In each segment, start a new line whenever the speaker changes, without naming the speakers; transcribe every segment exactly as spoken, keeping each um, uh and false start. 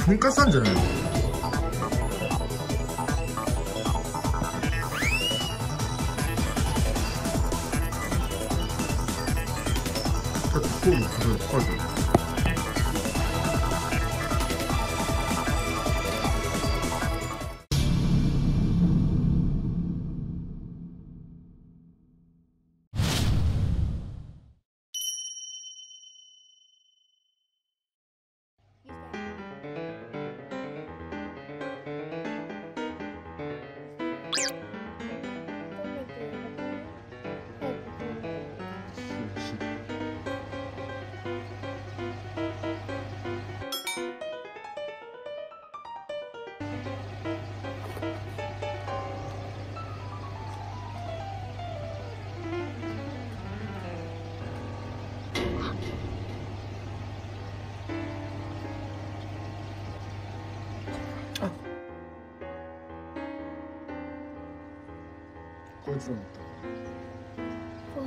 とんかつなんじゃないの？だって糖分すごい書いてある。こいつらだった。
そう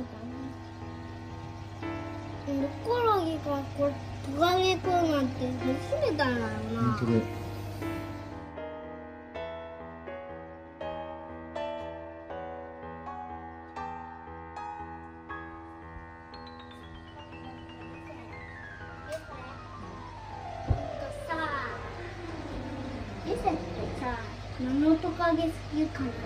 だね。コオロギがこれトカゲくんなんて初めてだよな。
本当だ。
リセってさ、何のトカゲ好きかな。ね、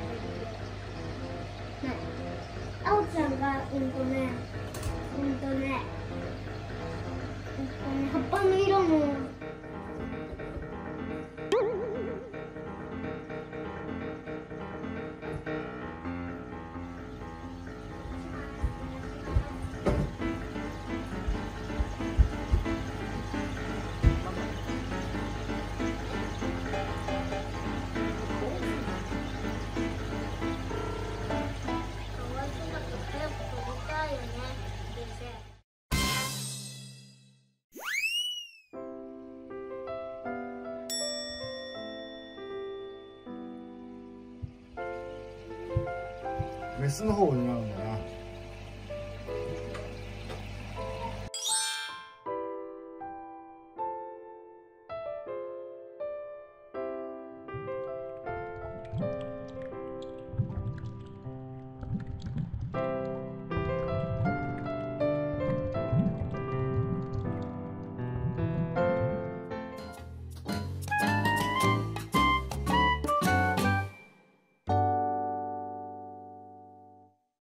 あおちゃんがうんとね、うんとね、うんとね、葉っぱの色も。
メスの方を狙うんだな。